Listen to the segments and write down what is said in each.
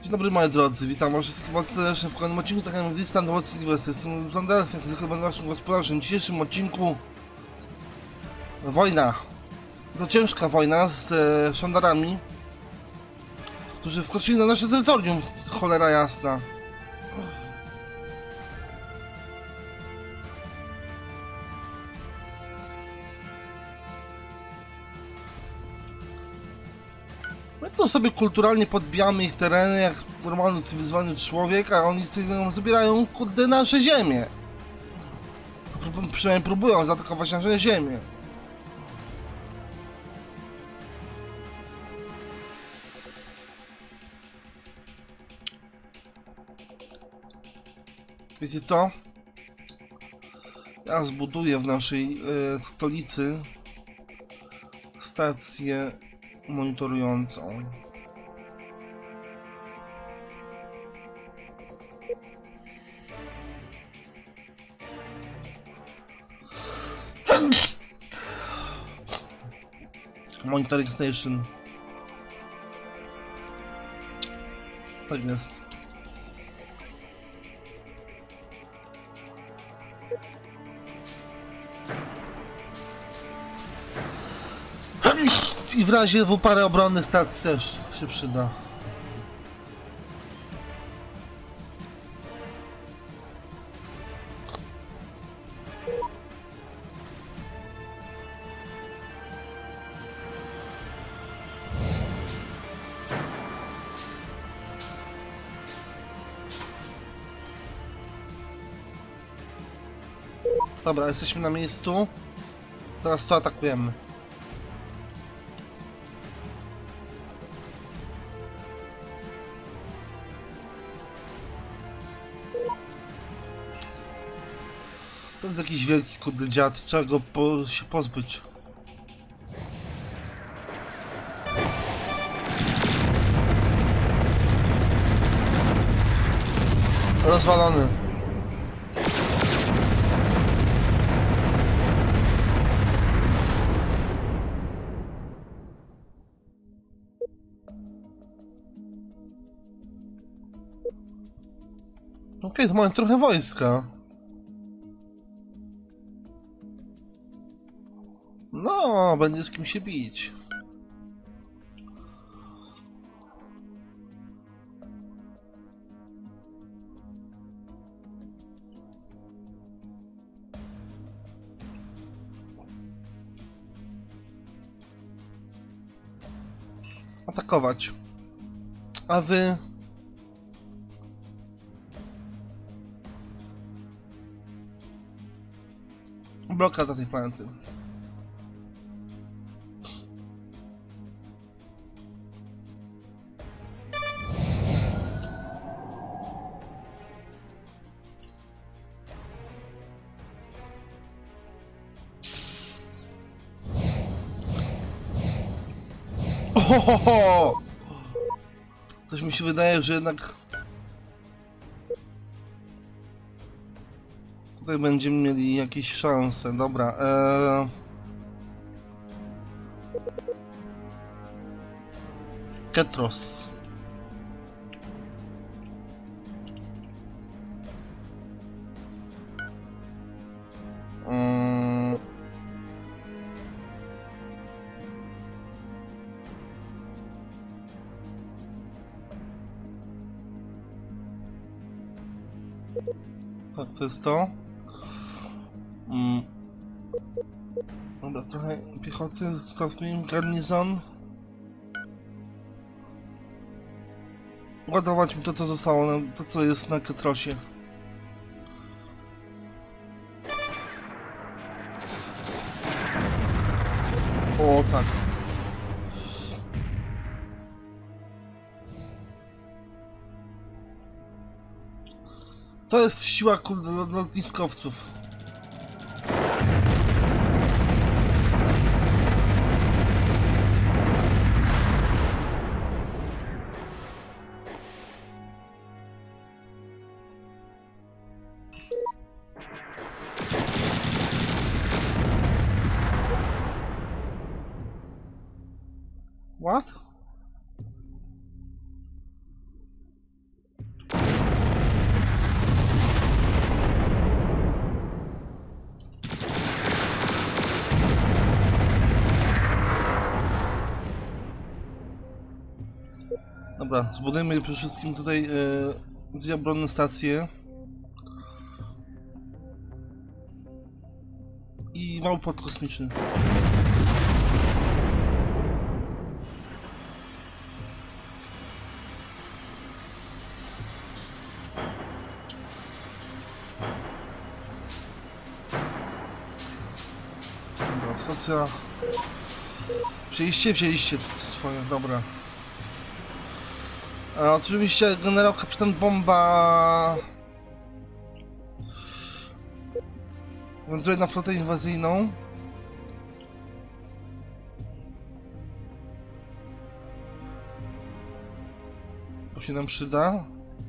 Dzień dobry moi drodzy, witam was wszystkich bardzo serdecznie w kolejnym odcinku z Zistan do West. Jestem Zandersem, jak zwykle będę naszym gospodarzem. W dzisiejszym odcinku wojna. To ciężka wojna z szandarami, którzy wkroczyli na nasze terytorium, cholera jasna. My to sobie kulturalnie podbijamy ich tereny jak normalny, cywilizowany człowiek, a oni nam zabierają, kurde, nasze ziemię. Przynajmniej próbują zaatakować nasze ziemię. Wiecie co? Ja zbuduję w naszej stolicy stację monitorującą. Monitoring Station. Tak jest. I w razie parę obronnych stacji też się przyda. Dobra, jesteśmy na miejscu. Teraz to atakujemy. To jest jakiś wielki kurde dziad, trzeba go się pozbyć. Rozwalony. Okej, to mamy trochę wojska. No, będzie z kim się bić. Atakować. A wy... Blokada tej planety. Ohohoho! Coś mi się wydaje, że jednak tutaj będziemy mieli jakieś szanse. Dobra, Ketros. Tak, to jest to. Dobra, trochę piechoty, zostawmy im garnizon. Ładować mi to, co zostało, to co jest na Ketrosie. O, tak. To jest siła kurde lotniskowców. What? Dobra, zbudujmy przede wszystkim tutaj dwie obronne stacje. I mały port kosmiczny. Dobra, stacja... Wzięliście swoje, dobra. A oczywiście generał kapitan Bomba... wędruje na flotę inwazyjną. To się nam przyda.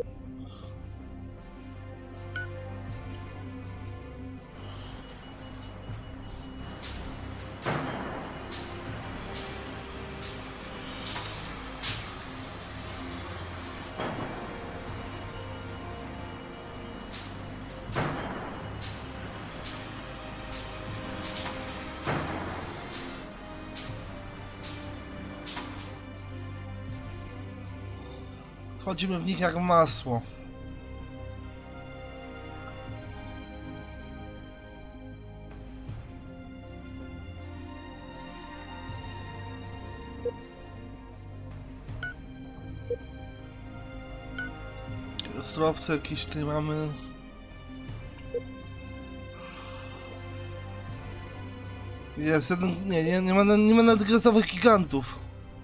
Wchodzimy w nich jak masło. Surowce jakieś tutaj mamy. Jest jeden... Nie ma nadgazowych gigantów.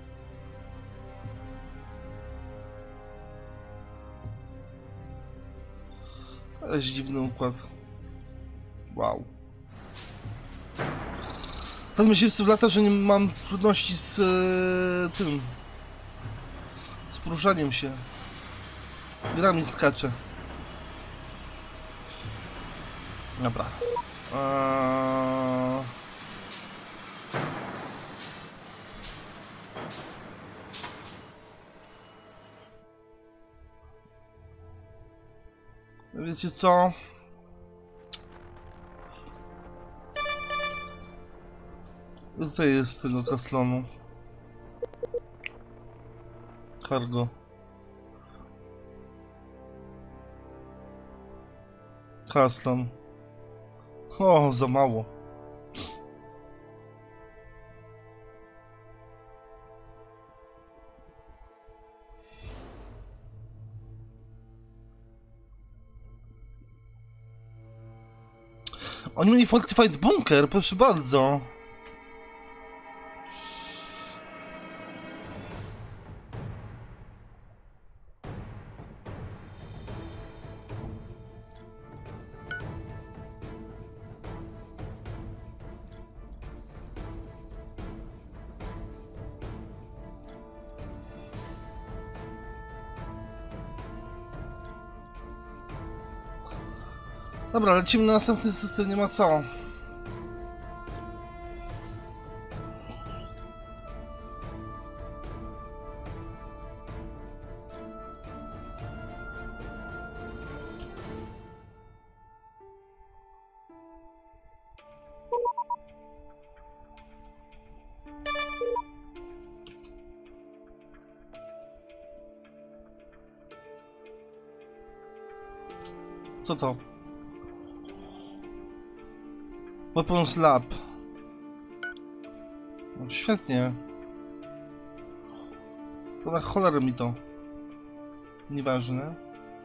Ale jest dziwny układ. Wow. Ten myśliwców lata, że nie mam trudności z tym. Z poruszaniem się. Gra mi skacze. Dobra. Wiecie co? Tutaj jest tego kaslonu. Cargo. Kaslon. O, za mało. Oni mieli Fortified Bunker, proszę bardzo. Dobra, lecimy na następny system, nie ma co. Co to? Weapons Lab. No, świetnie. To na cholerę mi to. Nieważne.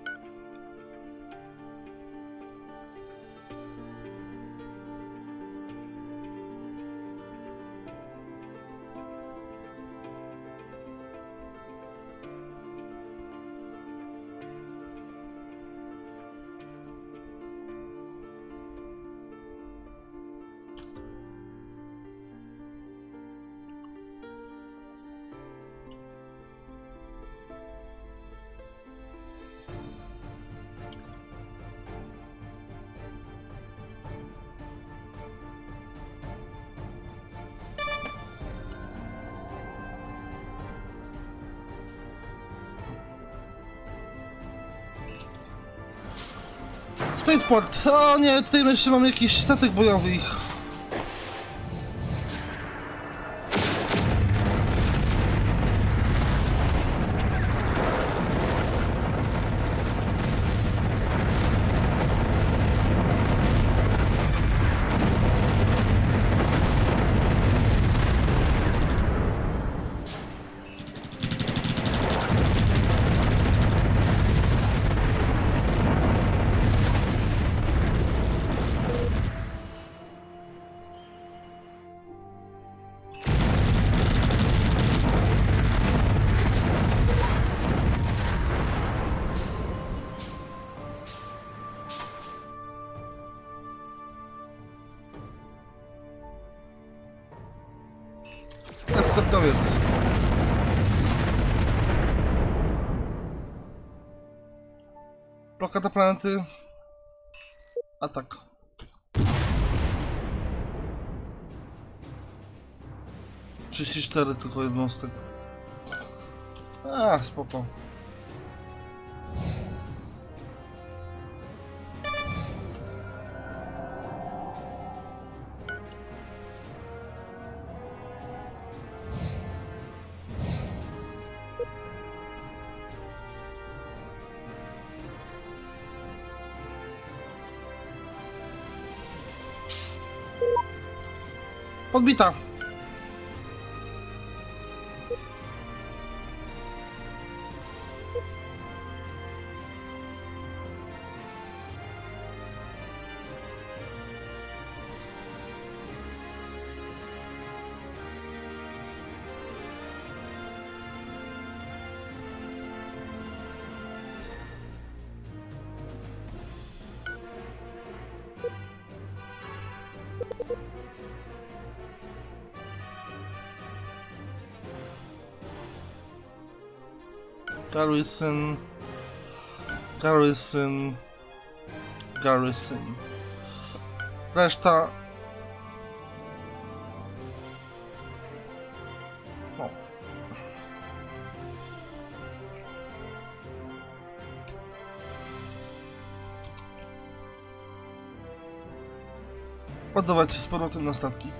Spaceport! O nie, tutaj jeszcze mam jakiś statek bojowy ich. stopniowiec. Blokada planety. Atak. Tylko jednostek. Spoko. Podbita. Garrison. Reszta... O. Ładować się z powrotem na statki.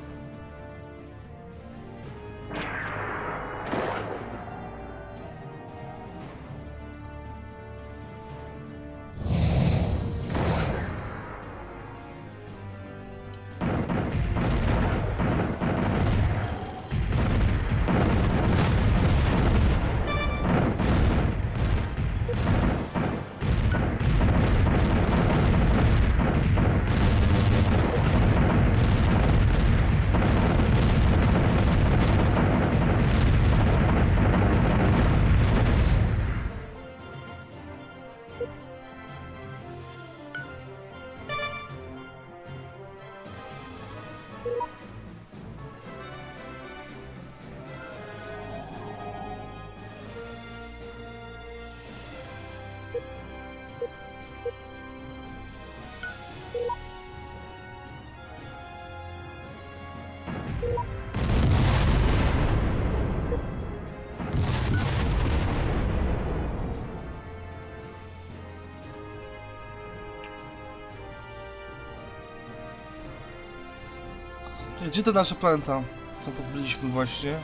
Gdzie te nasze planeta? Co pozbyliśmy właśnie?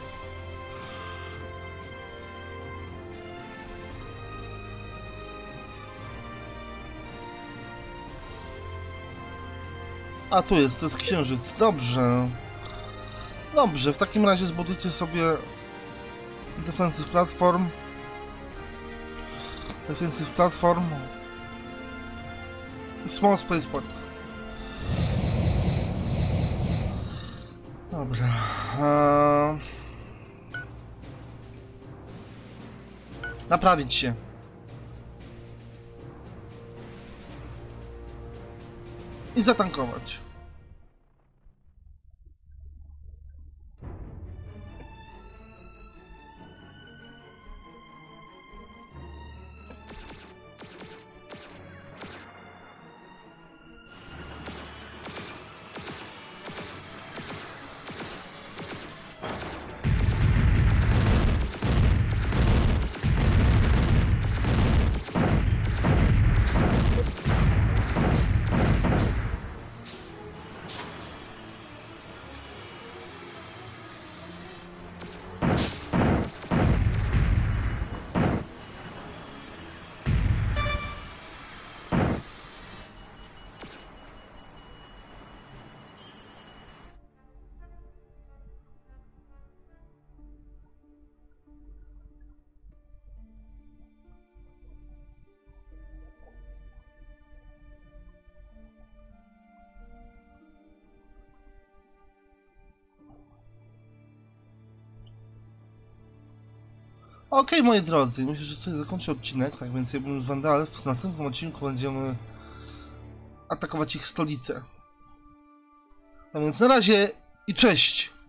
A tu jest, to jest księżyc. Dobrze. Dobrze, w takim razie zbudujcie sobie Defensive Platform. I Small Spaceport. Dobra. Naprawić się. I zatankować. Okej, moi drodzy, myślę, że tutaj zakończę odcinek, tak więc ja bym z Vandal. W następnym odcinku będziemy atakować ich stolicę. No więc na razie i cześć!